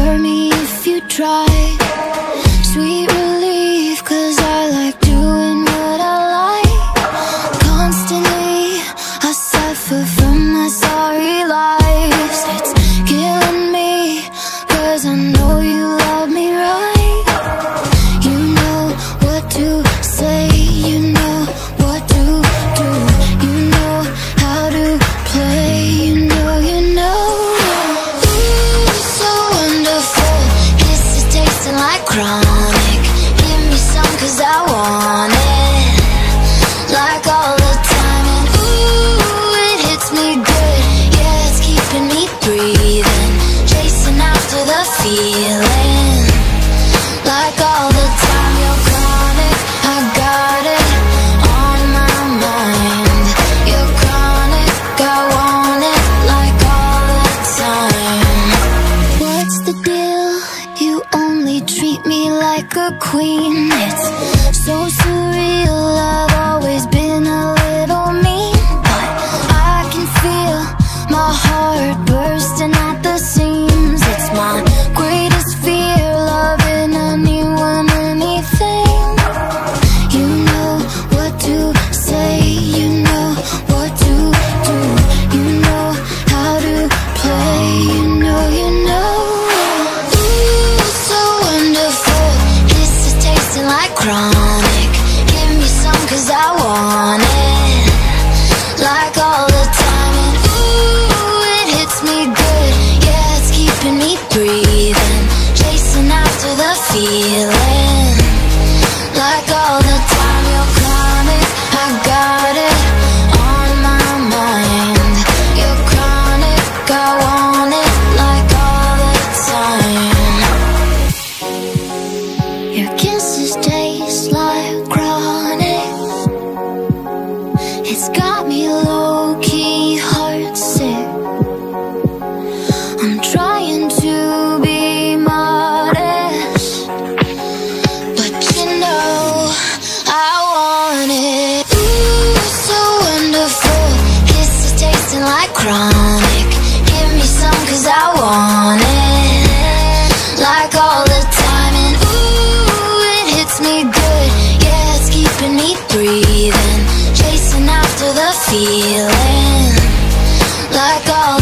hurt me if you try. Sweet relief, 'cause I like doing what I like. Constantly I suffer from my sorry lives. It's killing me, 'cause I know you love me right. You know what to say, you know what to do, you know how to play, you know, you know. Ooh, so wonderful, kisses tasting like chronic. Give me some 'cause I want it, like all the time. And ooh, it hits me good, yeah, it's keeping me breathing, chasing after the feeling, like all the time. You're chronic, I got it on my mind. You're chronic, I want it, like all the time. What's the deal? You only treat me like a queen. It's so surreal, I've always been a little mean, but I can feel my heart bursting at the seams. It's my greatest fear, loving anyone, anything. You know what to say, you know what to do, you know how to play, you know, you know. Ooh, so wonderful, kisses tasting like chronic. Give me some 'cause I want it, like all the time. And ooh, it hits me good, yeah, it's keeping me breathing, chasing after the feeling, like all the time. You're chronic, I got it on my mind. You're chronic, I want it, like all the time. Your kisses taste like chronic. It's got me low-key heart sick. I'm trying to be modest, but you know I want it. Ooh, so wonderful, kisses tasting like chronic. Give me some 'cause I want it, like all the time. And ooh, it hits me good, yeah, it's keeping me breathing, chasing after the feeling, like all